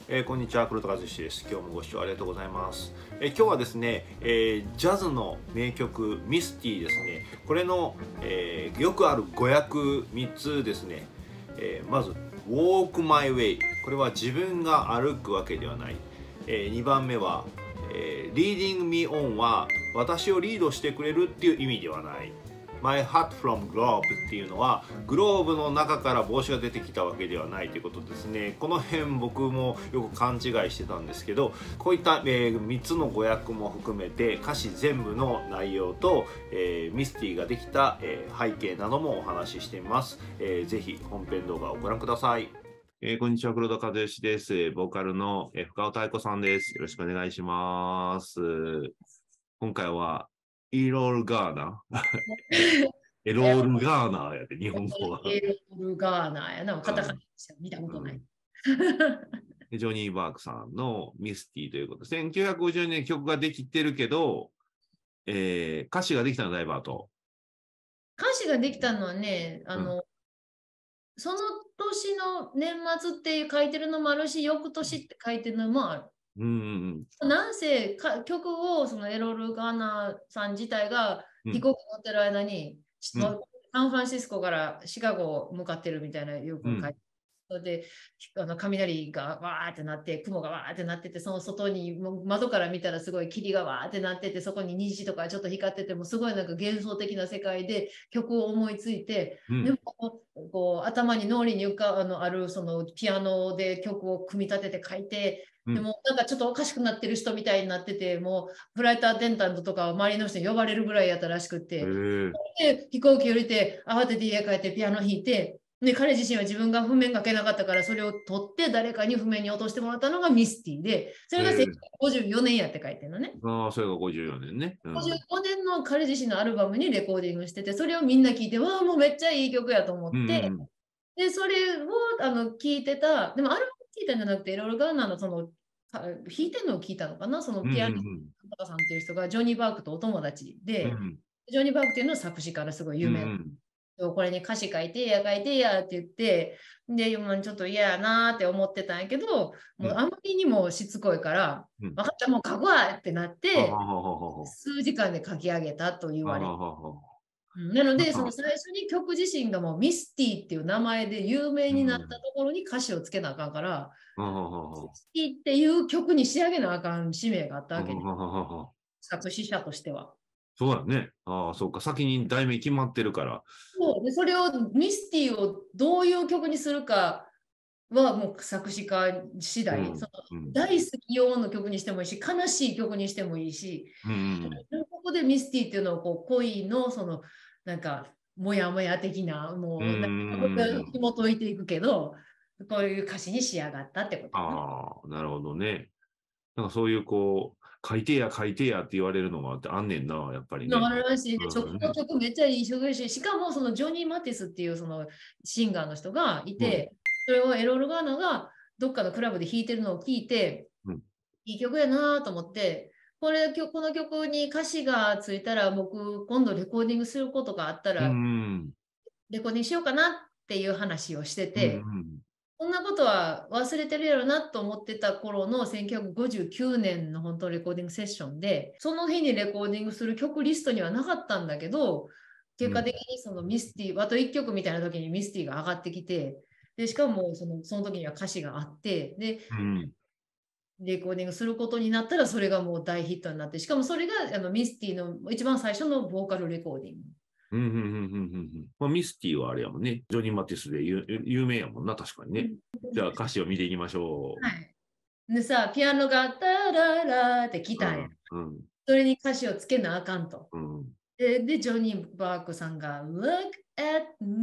こんにちは、黒田和志です。今日もご視聴ありがとうございます。今日はですね、ジャズの名曲ミスティですね。これの、よくある語訳3つですね。まず Walk My Way、 これは自分が歩くわけではない。2番目は、Leading Me On は私をリードしてくれるっていう意味ではない。My Hat from Globe っていうのはグローブの中から帽子が出てきたわけではないということですね。この辺僕もよく勘違いしてたんですけど、こういった、3つの語訳も含めて歌詞全部の内容と、ミスティができた、背景などもお話ししています。ぜひ本編動画をご覧ください。こんにちは、黒田和義です。ボーカルの深尾太子さんです。よろしくお願いします。今回はイロールガーナエロールガーナやで、日本語は。 エロールガーナやな、カタカナですよ。見たことない。 ジョニー・バークさんのミスティということで、1950年に曲ができてるけど、歌詞ができたのはだいぶ後。 歌詞ができたのはね、その年の年末って書いてるのもあるし、翌年って書いてるのもある。なんせ曲をそのエロール・ガーナさん自体が飛行機乗ってる間に、サンフランシスコからシカゴ向かってるみたいなよく書いてで雷がわーってなって雲がわーってなってて、その外に窓から見たらすごい霧がわーってなってて、そこに虹とかちょっと光っててもすごいなんか幻想的な世界で曲を思いついて、でもこう頭に脳裏にあるそのピアノで曲を組み立てて書いて、でもなんかちょっとおかしくなってる人みたいになってて、もうフライトアテンダントとか周りの人に呼ばれるぐらいやったらしくて、で飛行機降りて慌てて家帰ってピアノ弾いて、で彼自身は自分が譜面書けなかったからそれを取って誰かに譜面に落としてもらったのがミスティで、それが1954年やって書いてるのね。 それが54年ね。 55年の彼自身のアルバムにレコーディングしてて、それをみんな聞いて、わあ、もうめっちゃいい曲やと思って、で、それを聞いてた、でもアルバム聞いたんじゃなくて、エロール・ガーナーのその弾いてるのを聞いたのかな、そのピアニストさんっていう人がジョニー・バークとお友達で、ジョニー・バークっていうのは作詞家ですごい有名な。これに歌詞書いてやって言って、で、ちょっと嫌やなって思ってたんやけど、もうあまりにもしつこいから、分かった、もう書くわってなって、数時間で書き上げたと言われる。なので、その最初に曲自身がもうミスティっていう名前で有名になったところに歌詞をつけなあかんから、ミスティっていう曲に仕上げなあかん使命があったわけね。作詞者としては。 そうだね。そうか。先に題名決まってるから。 そうで、それをミスティをどういう曲にするかはもう作詞家次第、その大好き用の曲にしてもいいし、悲しい曲にしてもいいし、ここでミスティっていうのをこう恋のそのなんかもやもや的な、もう紐解いていくけど、こういう歌詞に仕上がったってこと、 ね。なるほどね。なんかそういうこう、書いてやって言われるのがあんねんな、やっぱりね。 あるらしいね。曲めっちゃいい曲だし、しかもそのジョニー・マティスっていうそのシンガーの人がいて、それをエロール・ガーナがどっかのクラブで弾いてるのを聞いて、いい曲やなと思って、この曲に歌詞がついたら僕今度レコーディングすることがあったら、レコーディングしようかなっていう話をしてて、そんなことは忘れてるやろなと思ってた頃の1959年の本当レコーディングセッションで、その日にレコーディングする曲リストにはなかったんだけど、結果的にそのミスティ、あと1曲みたいな時にミスティが上がってきて、でしかもその時には歌詞があって、で、レコーディングすることになったらそれがもう大ヒットになって、しかもそれがミスティの一番最初のボーカルレコーディング。 ミスティはあれやもんね。ジョニー・マティスで有名やもんな、確かにね。じゃあ歌詞を見ていきましょう。 はい。でさ、ピアノがタララって来たんや。それに歌詞をつけなあかんと。で、ジョニー・バークさんが Look at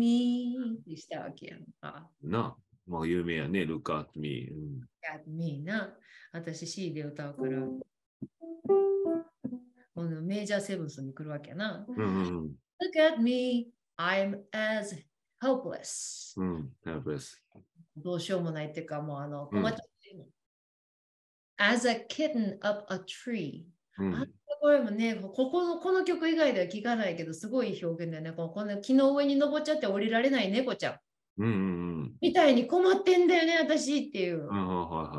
me ってしたわけやんか。 まあ有名やね、Look at me。 Look at me な。私 C で歌うから。このメジャーセブンスに来るわけやな。Look at me, I'm as helpless. helpless. どうしようもないっていうか、もう困っちゃってるの。As a kitten up a tree. これもね、この曲以外では聞かないけど、すごい表現だよね。この木の上に登っちゃって降りられない猫ちゃん。みたいに困ってんだよね、私っていう。Look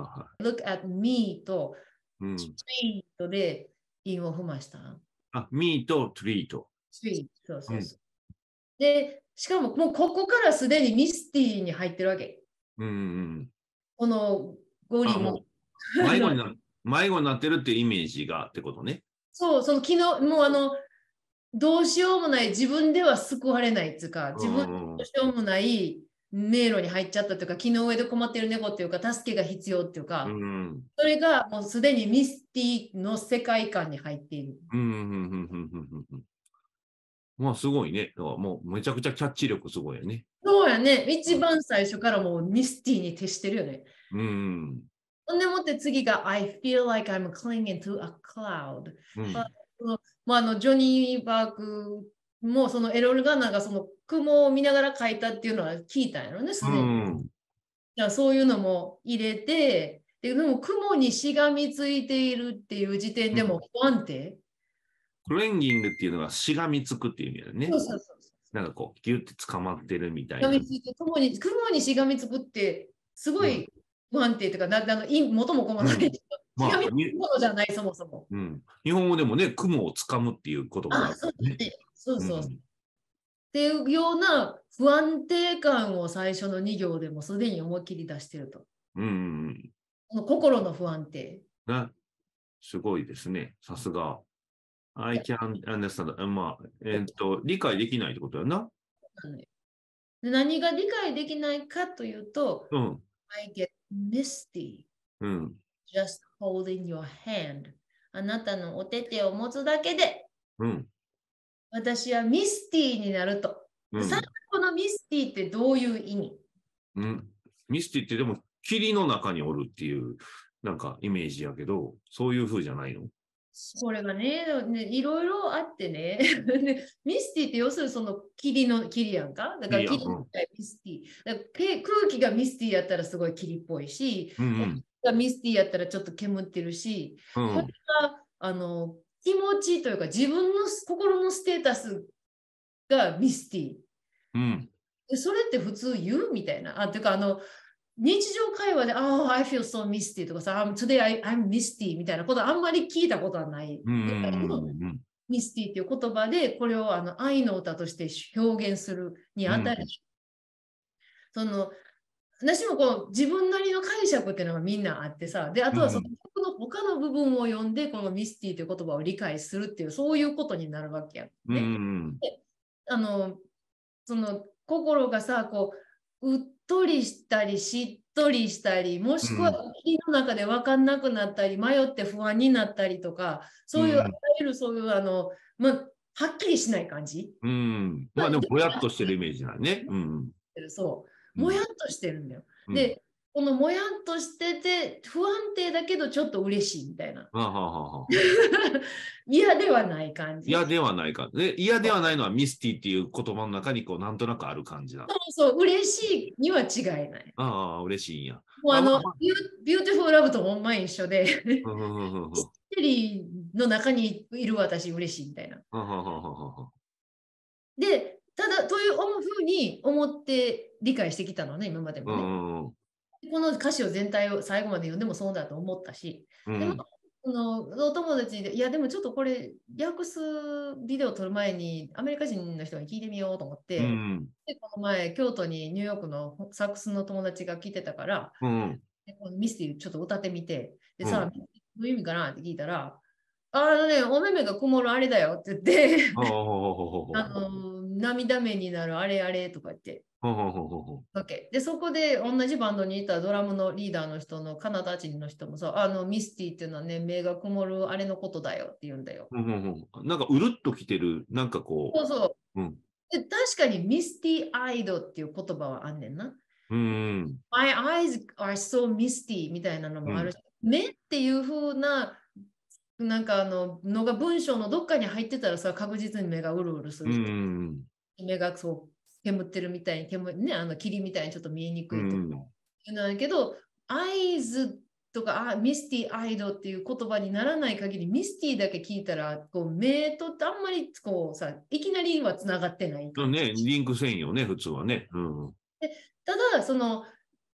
look at me とうん、 street で韻を踏ました。 あ、me と tree と。 street。そううん、 そうそう。で、しかももうここからすでにミスティに入ってるわけ。 うん、うん。 このゴリあ、 も。 もう、迷子になってるっていうイメージがってことね。 そう、その昨日、もうどうしようもない、自分では救われないっていうか、 う自分でどん、うん、 うしようもない迷路に入っちゃったというか、木の上で困ってる猫っていうか、助けが必要っていううか、 ん、 それがもうすでにミスティの世界観に入っている。 うん、うん、うん、うん、うん。まあ、すごいね。だからもう、めちゃくちゃキャッチ力すごいよね。 そうやね。 うん、 一番最初からもうミスティに徹してるよね。 うん、 ほんでもって次が I feel like I'm clinging to a cloud。あうん、 のまあ、ジョニー・バークもそのエロルがなんかその雲を見ながら書いたっていうのは聞いたんやろね、 うすでに。 ん、 じゃあそういうのも入れて、でも雲にしがみついているっていう時点うん。 でも不安定。 クレンギングっていうのはしがみつくっていう意味だよね。 そうそうそう。 なんかこう、ギュって捕まってるみたいな。 しがみついて雲にしがみつくってすごうん、 い不安定というか、元も子もないけうん。 ど、しがまあ、 みつくものじゃない、そもそも。 うん。日本語でもね、雲をつかむっていう言葉がああ、 るからね。 そうですね。そうそう。っうん。 ていうような不安定感を最初の2行でもすでに思いっきり出してると。 うん。 この心の不安定。 な、すごいですね。さすが。I can understand. まあ、理解できないってことだな。 で何が理解できないかというと、 うん。 I get misty うん。 just holding your hand。あなたのお手手を持つだけで、 うん。 私はミスティになると。で最うん。 後のミスティってどういう意味？ うん。ミスティってでも、霧の中におるっていう、なんかイメージやけど、そういう風じゃないの？ これがね、いろいろあってねでミスティって要するにその霧やんか。だからいいやん。 霧みたいミスティ。だから空気がミスティやったらすごい霧っぽいし、 うん。 がミスティやったらちょっと煙ってるし、 うん。 これうん。 が気持ちというか自分の心のステータスがミスティ。 うん。 でそれって普通言うみたいな。てか日常会話で、I feel so misty とかさ、Today I'm misty みたいなことあんまり聞いたことはないうん。 ぐらいのうん。 ミスティっていう言葉で、これを愛の歌として表現するにあたり、その、私もこう自分なりの解釈っていうのがみんなあってさ、で、あとはその曲の他の部分を読んで、このミスティという言葉を理解するっていう、そういうことになるわけやうん。うね。 ん。 でその心がさ、うっとりしたり、しっとりしたり、もしくは霧の中で分かんなくなったり、迷って不安になったりとか、そういう、あらゆるそういう、はっきりしない感じ。 うん。まあでも、ぼやっとしてるイメージなんね。うん。 そう。 うん。 もやっとしてるんだよ。 うん。 で、このもやっとしてて、不安定だけどちょっと嬉しいみたいな。 はあはあはあはあ。 嫌ではない感じ。 嫌ではないか。嫌ではないのはミスティっていう言葉の中にこうなんとなくある感じだ。 そう、嬉しいには違いない。 ああ、嬉しいんや。 もうあ、まあまあ。 ビューティフルラブとほんま一緒で、 うんうんうんうんミステリーの中にいる私嬉しいみたいな。 うんうんうんうんで、ただ、というふうに思って理解してきたのね、今までもね。 うんこの歌詞を全体を最後まで読んでもそうだと思ったし、でも、お友達で、いや、でもちょっとこれ、訳すビデオを撮る前に、アメリカ人の人に聞いてみようと思っうんうて、 んで、この前、京都にニューヨークのサックスの友達が来てたから、 うんでこのミスティちょっと歌ってみて、でさ、 うんどういう意味かなって聞いたら、お目目が曇るあれだよって言ってああ、ほうほうほうほう涙目になるあれあれとか言って、 ほうほうほうほうほで、そこで同じバンドにいたドラムのリーダーの人のカナダ人の人もさ、ミスティっていうのはね、目が曇るあれのことだよって言うんだよ。 う。なんかうるっときてる、なんかこそうそう。 う。で、確かにミスティアイドっていう言葉はあんねんな。 うん。 My eyes are so misty みたいなのうん。 もあるし、目っていう風な、なんかのが文章のどっかに入ってたらさ、確実に目がうるうるすうるって。 ん。 目がそう煙ってるみたいにね、霧みたいにちょっと見えにうくいとか。 ん。 なんだけど、アイズとかミスティアイドっていう言葉にならない限り、ミスティだけ聞いたら、目とあんまりいきなりはつながってない感じ。 ね、リンクせんよね、普通はね。うん。 でただ、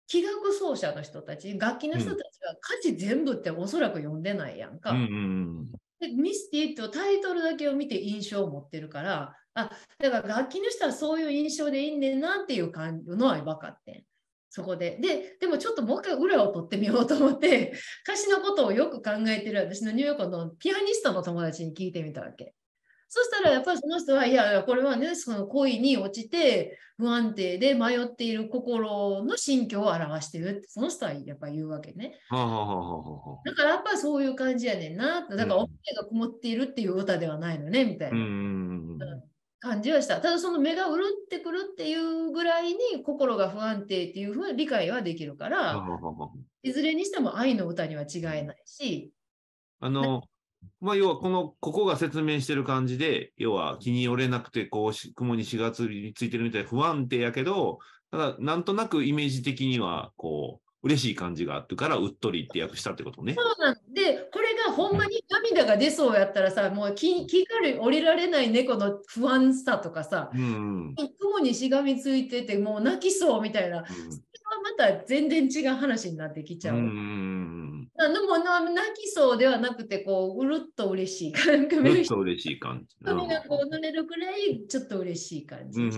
器楽奏者の人たち、楽器の人たちは歌詞全部っておそらく読んでないやんか。でミスティってタイトルだけを見て印象を持ってるから、だから楽器の人はそういう印象でいいんねんなっていう感じのは分かってん。そこで。でもちょっともう一回裏を取ってみようと思って、歌詞のことをよく考えてる私のニューヨークのピアニストの友達に聞いてみたわけ。そしたらやっぱりその人は、いや、これはね、その恋に落ちて不安定で迷っている心の心境を表してるって、その人はやっぱり言うわけね。だからやっぱりそういう感じやねんな。だから思いがこもっているっていう歌ではないのね、みたいな感じはした。ただその目が潤ってくるっていうぐらいに心が不安定っていうふうに理解はできるから、いずれにしても愛の歌には違いないし。 まあ、要はここが説明してる感じで、要は気に寄れなくて、雲にしがついてるみたいで不安定やけど、ただ、なんとなくイメージ的には、嬉しい感じがあってから、うっとりって訳したってことね。 そうなんで、これがほんまに涙が出そうやったらさ、もう気が降りられない猫の不安さとかさ、雲にしがみついてて、もう泣きそうみたいな、それはまた全然違う話になってきちゃう。でも泣きそうではなくて、うるっと嬉しい感じ。うるっと嬉しい感じ。 髪が濡れるくらい、ちょっと嬉しい感じ。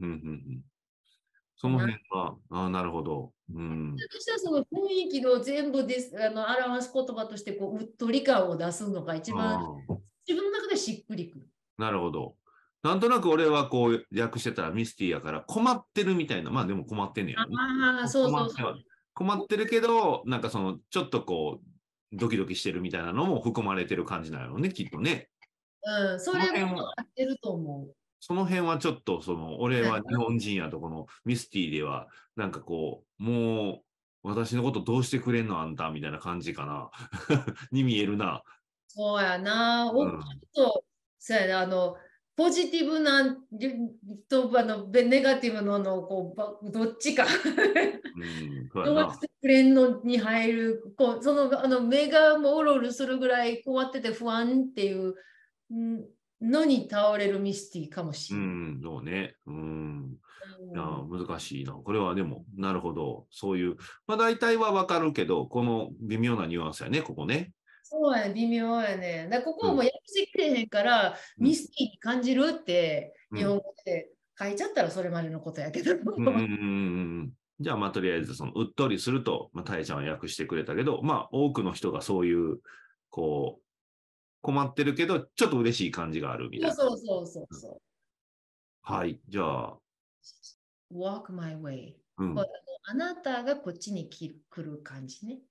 その辺は、なるほど。 私はその雰囲気の全部です表す言葉としてうっとり感を出すのが一番自分の中でしっくりくる。 なるほど。なんとなく俺は訳してたらミスティやから困ってるみたいな、まあでも困ってんねやろね。 そうそうそう。 困ってるけど、なんかちょっとドキドキしてるみたいなのも含まれてる感じなのね、きっとね。 それも合ってると思う。 その辺はちょっと、俺は日本人やと、このミスティでは、なんかもう、私のことどうしてくれんのあんたみたいな感じかな。に見えるな。 そうやな。そうやな。ポジティブなとネガティブのどっちか。どうしてくれんのに入る、目がもううるうるするぐらい終わってて不安っていうのに倒れるミスティかもしれない。 そうね。いや難しいな。これはでも、なるほど。そういう、まあ大体はわかるけど、この微妙なニュアンスやね、ここね。 そうやね、微妙やね。ここも訳してくれへんから、ミスティに感じるって日本語で書いちゃったらそれまでのことやけど。 じゃあ、まあ、とりあえず、うっとりすると、まあ、たえちゃんは訳してくれたけど、まあ、多くの人がそういう、困ってるけど、ちょっと嬉しい感じがあるみたいな。 そうそうそうそう。 はい、じゃあ。 walk my way。あなたがこっちに来る感じね。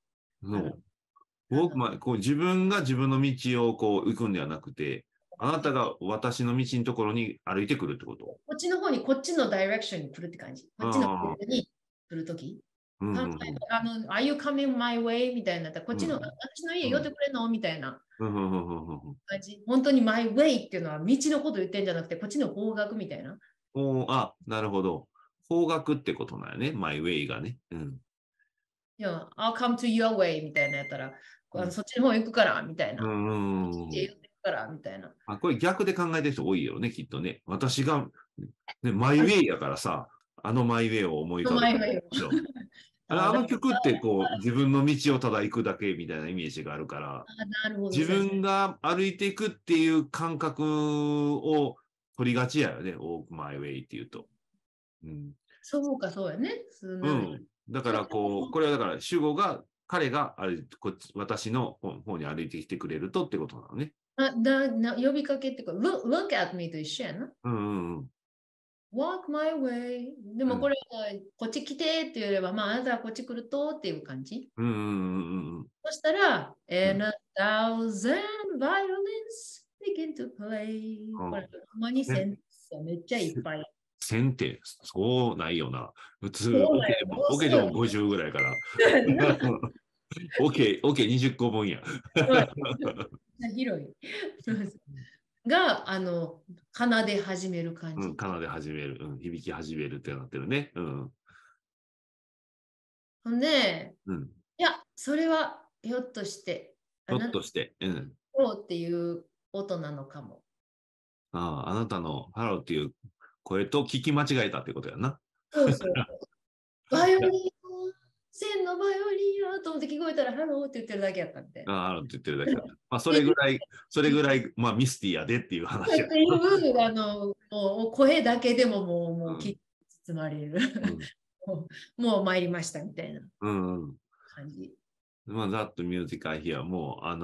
自分が自分の道を行くんではなくて、あなたが私の道のところに歩いてくるってこと？ こっちの方に、こっちのダイレクションに来るって感じ。こっちの方に来るとき。Are you coming my way? みたいな。こっちの、私の家寄ってくれんのみたいな感じ。本当に my way っていうのは道のこと言ってんじゃなくて、こっちの方角みたいな。 なるほど。方角ってことなんやね。my way がね。 I'll come to your way みたいなやったら、そっちの方行くからみたいな。言ってくからみたいな。 これ逆で考えてる人多いよね、きっとね。私が、マイウェイやからさ、マイウェイを思い浮かべる。あの曲って自分の道をただ行くだけみたいなイメージがあるから、自分が歩いていくっていう感覚を取りがちやよね、walk my way っていうと。 そうか、そうやね。 だからこれはだから主語が、彼が私の方に歩いてきてくれるとってことなのね。 呼びかけってか、look at me と一緒やな。walk my way。でもこれは、こっち来てって言えれば、まあ、あなたはこっち来るとっていう感じ。そしたら、and a thousand violins begin to play。これ、ほんまにセンスめっちゃいっぱい。 1000ってそうないよな。普通、オケでも50ぐらいから。オケ20個分や。 広い。が、奏で始める感じ。 奏で始める。響き始めるってなってるね。 ほんで、いや、それはひょっとして、そうっていう音なのかも。 あなたのハローっていう声と聞き間違えたってことやな。 そうそう。バイオリン線のバイオリンやと思って聞こえたら、ハローって言ってるだけやったみたいな。 ああ、って言ってるだけだった。まあ、それぐらい、まあ、ミスティやでっていう話や。 っていうもう声だけでももう、包まれる。もう参りましたみたいな感じ。 まあ、That Music I Hear もう、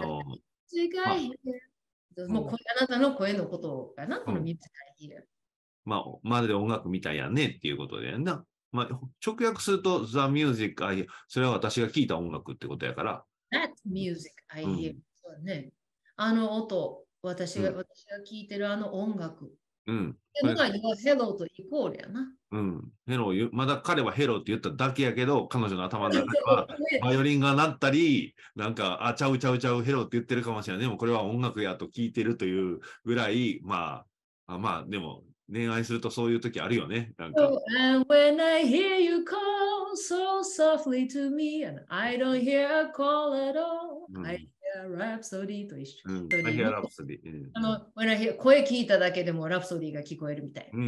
もうあなたの声のことかな、このミュージカルヒー。 まあ、まるで音楽みたいやねっていうことでな。まあ、直訳すると、The Music I Hear、それは私が聴いた音楽ってことやから。 That Music I Hear。そうね。あの音、私が聴いてるあの音楽。 うん。 っていうのが Your Hello とイコールやな。 うん。ヘロー、まだ彼はヘローって言っただけやけど、彼女の頭の中では、バイオリンが鳴ったり、なんか、ちゃうヘローって言ってるかもしれない。でも、これは音楽やと聞いてるというぐらい、まあ、でも、恋愛するとそういう時あるよね。なんか。 And when I hear you call so softly to me, and I don't hear a call at all, I hear Rhapsody と一緒。 I hear Rhapsody。 声聞いただけでもラプソディが聞こえるみたいな。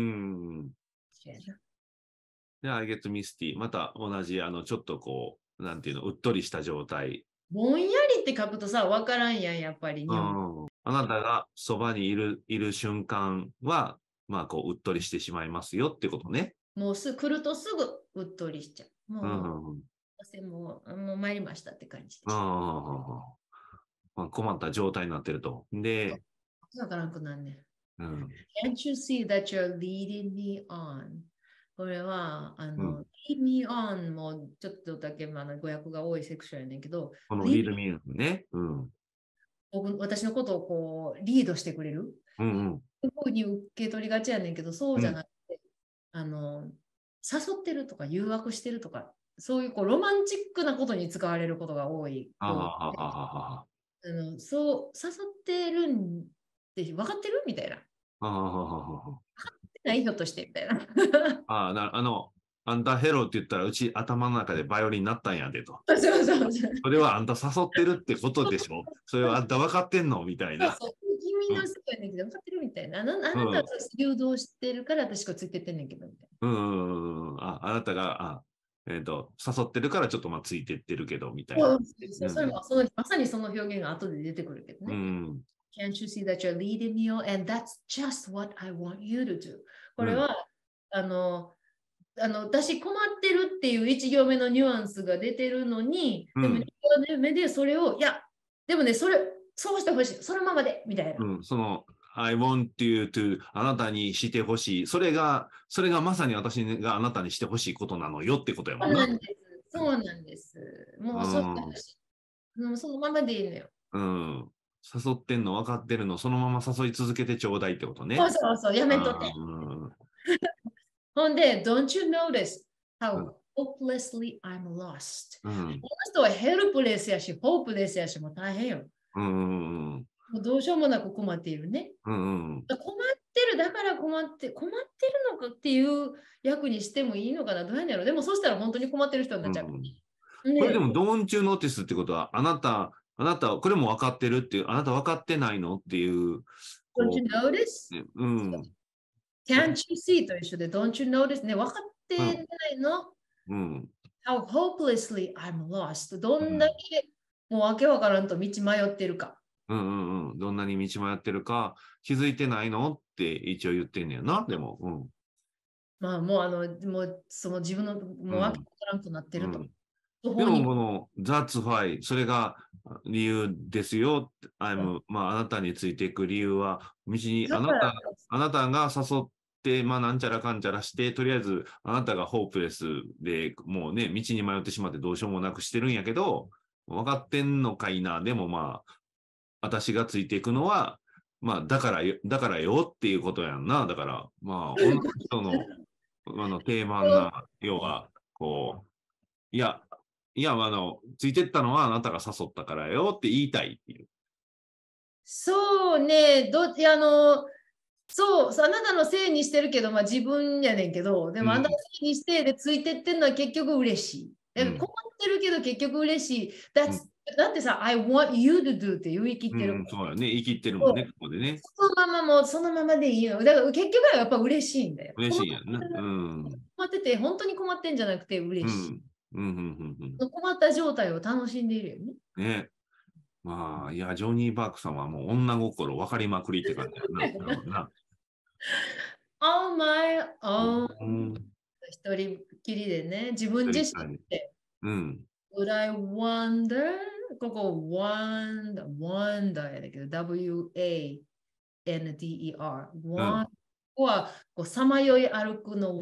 で、I get misty。また同じ、ちょっとこう、なんていうの、うっとりした状態。 ぼんやりって書くとさ、わからんやん、やっぱり。 あなたがそばにいる瞬間は、まあ、こう、うっとりしてしまいますよってことね。 もう来るとすぐうっとりしちゃう。もう参りましたって感じ。 まあ、困った状態になってると。で、 わからんくなんね。Can't you see that you're leading me on? これは、lead me on もちょっとだけ語訳が多いセクションやねんけど、 この lead me on ね。 私のことをこうリードしてくれる。そういうふうに受け取りがちやねんけど、そうじゃなくて、誘ってるとか誘惑してるとか、そういうロマンチックなことに使われることが多い。そう、誘ってるんって分かってるみたいな。分かってないひょっとしてみたいな。 あんたヘロって言ったらうち頭の中でバイオリンになったんやでと。 そうそれはあんた誘ってるってことでしょ。それはあんた分かってんのみたいな。 君の世界ねんけど分かってるみたいな。あなたは誘導してるから私がついてってんねんけどみたいな。あなたが誘ってるからちょっとついてってるけどみたいな。 それもまさにその表現が後で出てくるけどね。Can't you see that you're leading me on? And that's just what I want you to do. これは、私困ってるっていう1行目のニュアンスが出てるのに、でも2行目でそれを、いや、でもね、そうしてほしい。そのままで、みたいな。 I want you to あなたにしてほしい。それがまさに私があなたにしてほしいことなのよってことやもんな。 そうなんです。もうそうしてほしい。そのままでいいのよ。 誘ってんの分かってるの、そのまま誘い続けてちょうだいってことね。 そう、やめとって。ほんで、Don't you notice how hopelessly I'm lost? この人はヘルプレスやし、ホープレスやし、もう大変よ。もうどうしようもなく困っているね。困ってる、だから困ってるのかっていう役にしてもいいのかな、どうやねんやろ。でもそしたら本当に困ってる人になっちゃう。これでも、Don't you notice ってことは、あなた、これも分かってるっていう、あなた分かってないのっていう。 Don't you notice?Can't you see と一緒で Don't you notice ね、分かってないの、?How hopelessly I'm lost どんだけもうわけわからんと道迷ってるか。 どんなに道迷ってるか気づいてないのって一応言ってんねやな、でも。 まあもうその自分のもうわけわからんとなってると。 でもこの That's why それが理由ですよ。あなたについていく理由は道にあなたが誘ってなんちゃらかんちゃらしてとりあえずあなたがホープレスでもうね道に迷ってしまってどうしようもなくしてるんやけど分かってんのかいな。でも私がついていくのはだからよっていうことやんな。だから女の人の定番な要はこういやついてったのはあなたが誘ったからよって言いたいっていう。 そうね、そう、あなたのせいにしてるけど、自分やねんけど、でもあなたのせいにしてでついてってんのは結局嬉しい。困ってるけど結局嬉しい。だってさ、I want you to do って言い切ってる。 そうやね、言い切ってるもんね、ここでね。 そのままでいいよ。だから結局はやっぱ嬉しいんだよ。 嬉しいやんな。 困ってて、本当に困ってんじゃなくて嬉しい。 困った状態を楽しんでいるよね。 ね。まあ、いや、ジョニー・バークさんはもう女心分かりまくりって感じだな。 Oh my own。 うん一人きりでね、自分自身で。 うん。 Would I wonder? ここ wonder やだけど、W-A-N-D-E-R。wonder はこうさまよい歩くの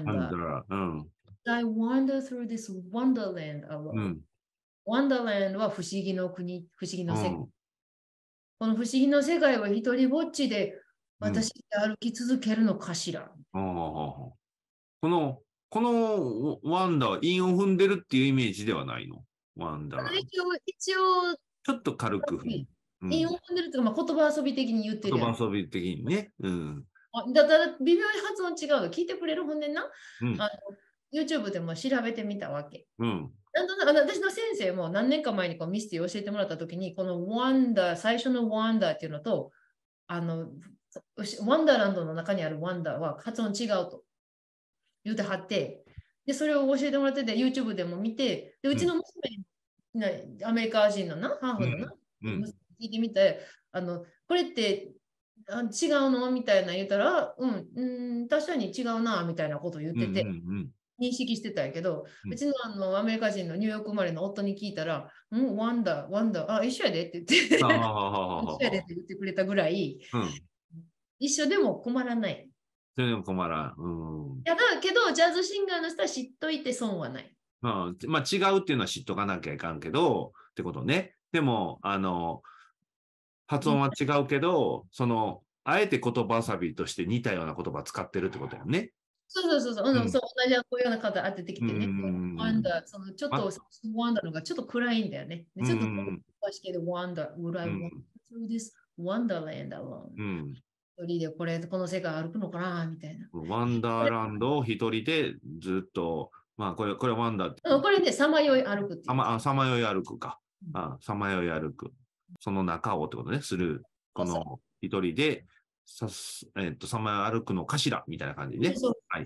wonder。I wander through this wonderland alone。wonderland は不思議の国、不思議の世界。この不思議の世界は一人ぼっちで私で歩き続けるのかしら。 このワンダは韻を踏んでるっていうイメージではないの？ワンダー。 一応、 ちょっと軽く韻を踏んでるというか、言葉遊び的に言ってる。 言葉遊び的にね。 だから微妙に発音違うの聞いてくれるほんでな、YouTube でも調べてみたわけ。私の先生も何年か前にミスティを教えてもらったときに、このワンダー、最初のワンダーっていうのと、ワンダーランドの中にあるワンダーは発音違うと言うてはって、で、それを教えてもらってて、YouTube でも見て、でうちの娘に、アメリカ人のな、ハーフのな、聞いてみて、これって違うのみたいな言ったら、確かに違うな、みたいなことを言ってて、認識してたんやけど、うちのアメリカ人のニューヨーク生まれの夫に聞いたら、ワンダー、一緒やでって言って、一緒やでって言ってくれたぐらい、一緒でも困らない。 全然困らん。 いやだけど、ジャズシンガーの人は知っといて損はない。 まあ、違うっていうのは知っとかなきゃいかんけど、ってことね。でも、発音は違うけど、あえて言葉遊びとして似たような言葉使ってるってことやね。 そう、同じこういうような方当ててきてね。ワンダー、ちょっとワンダーのがちょっと暗いんだよね。ちょっと詳しいけど、ワンダー、would I walk through this wonderland alone？一人でこの世界歩くのかなみたいな。 ワンダーランドを一人でずっと、まあこれワンダーって。 これね、さまよい歩くっていう。 さまよい歩くか。さまよい歩く。その中をってことね、する。この一人でさまよい歩くのかしらみたいな感じでね。はい。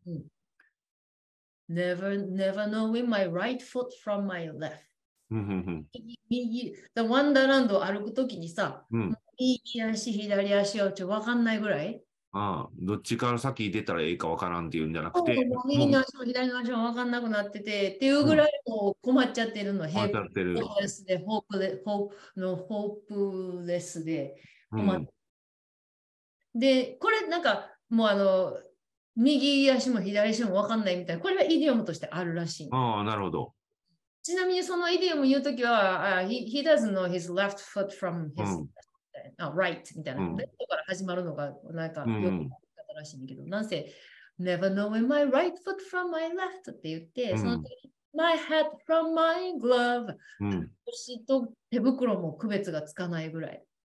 Never knowing my right foot from my left。ワンダーランドを歩くときにさ、右足、左足を分かんないぐらい。 どっちから先出たらいいか分からんっていうんじゃなくて。 右の足も左の足も分かんなくなってて、っていうぐらいもう困っちゃってるの。 困っちゃってる。 ホープレスで困って。で、これなんかもう右足も左足も分かんないみたいな、これはイディオムとしてあるらしい。 なるほど。 ちなみにそのイディオム言うときは、he doesn't know his left foot from his right みたいな。で、ここから始まるのがなんかよく言ったらしいんだけど、なんせ、never knowing my right foot from my left って言って、その時に my hat from my glove。腰と手袋も区別がつかないぐらい。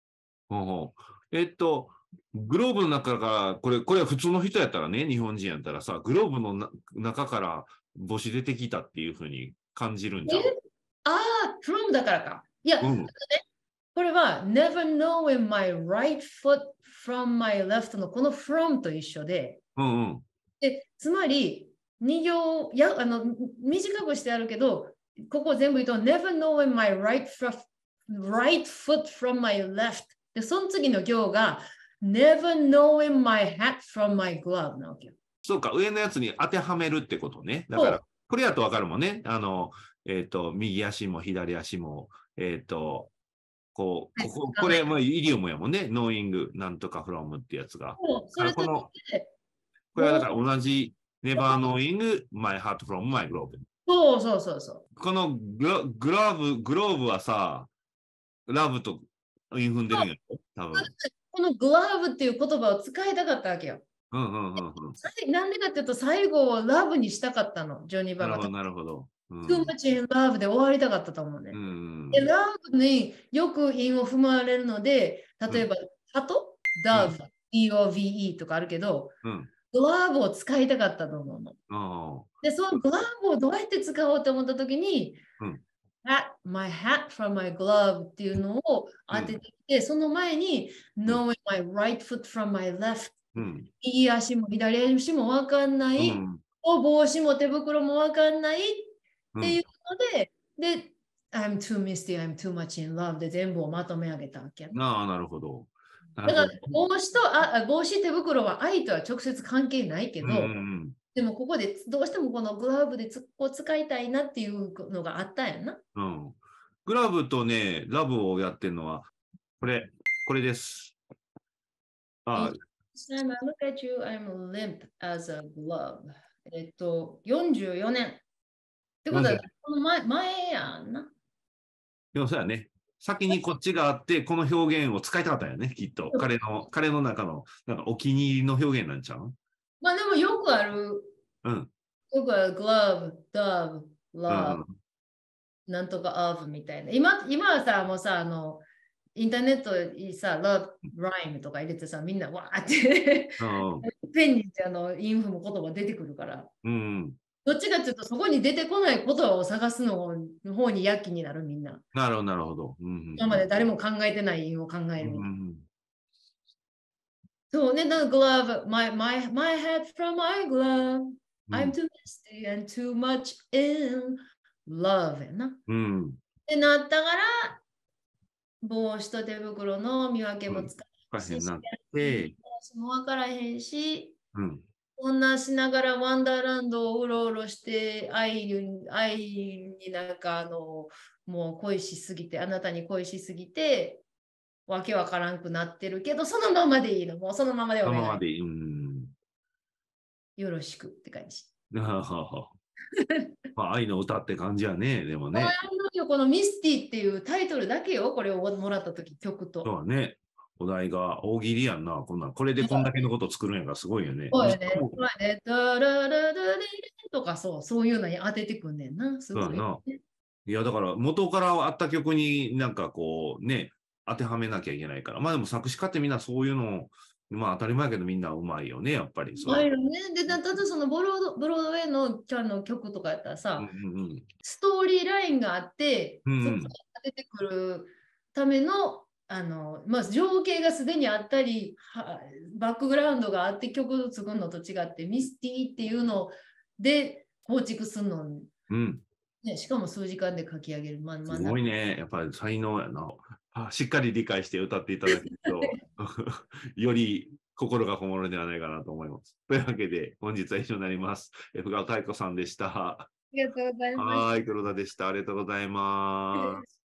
グローブの中から、これは普通の人やったらね、日本人やったらさ、グローブの中から帽子出てきたっていうふうに感じるんじゃん。 from だからか。いや、これは never knowing my right foot from my left のこの from と一緒で、でつまり2行短くしてあるけど、ここ全部言うと never knowing my right foot from my left で、その次の行がNever knowing my hat from my glove なわけよ。 そうか、上のやつに当てはめるってことね。だから、これやとわかるもんね。右足も左足も、これもイディオムやもんね。knowing なんとか from ってやつが。これはだから同じ never knowing my hat from my glove。 そう。 このグローブはさ、ラブと踏んでるんやろ多分。 このグラブっていう言葉を使いたかったわけよ。なんでかっていうと、最後をラブにしたかったの、ジョニー・バーが。 なるほど。 too much in love で終わりたかったと思うね。で、ラブによく韻を踏まれるので、例えば、ハト、dove、dove とかあるけど、グラブを使いたかったと思うの。で、そのグラブをどうやって使おうと思ったときに、my hat from my glove っていうのを当ててきて、その前に knowing my right foot from my left、右足も左足も分かんない、帽子も手袋も分かんない、 っていうので、で、I'm too misty, I'm too much in love で全部をまとめ上げたわけやな。 ああ、なるほど。なるほど。 だから帽子手袋は愛とは直接関係ないけうんうど、 んでもここでどうしてもこのグラブでこう使いたいなっていうのがあったんやな。 うん。うん。グラブとね、ラブをやってるのは、これです。ああ、 Each time I look at you, I'm limp as a glove. 44年。ってことは、 40、 この前やんな。 でもそうやね。先にこっちがあって、この表現を使いたかったんやね、きっと。彼の中の、なんかお気に入りの表現なんちゃう？ まあでもよくある、 うん。 よくある glove, dove, う love, ん。 なんとか of みたいな。今はさ、もうさ、インターネットにさ、love, rhyme とか入れてさ、みんなわーってうん。 ペンにインフも言葉出てくるから。 うん。 どっちかっていうと、そこに出てこない言葉を探すの方に躍起になるみんな。 なるほど、なるほど。うん。 今まで誰も考えてない韻を考えうるみたいな。 ん。 そうね、なんか glove, my head from my glove. う I'm ん。 too misty and too much in love やな。っうん。 てなったから、帽子と手袋の見分けうん。 もつかないし、 大変になって、 話も分からへんし、 うん。 こんなしながらワンダーランドをうろうろして愛になんかもう恋しすぎて、あなたに恋しすぎて、わけわからんくなってるけど、そのままでいいの。もうそのままでお願い。 そのままでいい。うん。 よろしくって感じ。 まあ、愛の歌って感じやね、でもね。 このミスティっていうタイトルだけよ、これをもらったとき、曲と。 そうだね。お題が大喜利やんな。これでこんだけのこと作るんやからすごいよね。 そうやね。そうやね。ダララララとかそういうのに当ててくんねんな。すごい。 そうやな。いや、だから元からあった曲になんかこうね、当てはめなきゃいけないから。まあでも作詞家ってみんなそういうの、まあ当たり前やけどみんなうまいよね、やっぱり。そういう。 あるね。で、ただそのブロードウェイの曲とかやったらさ、 うんうんストーリーラインがあって、 うん。 そこに出てくるための、まあ、情景がすでにあったり、バックグラウンドがあって曲を作るのと違って、ミスティっていうので構築するの、 うん。 ね、しかも数時間で書き上げる。 すごいね。やっぱり才能やな。しっかり理解して歌っていただけると、より心がこもるんではないかなと思います。というわけで、本日は以上になります。深尾太子さんでした。 ありがとうございました。 はい、黒田でした。ありがとうございます。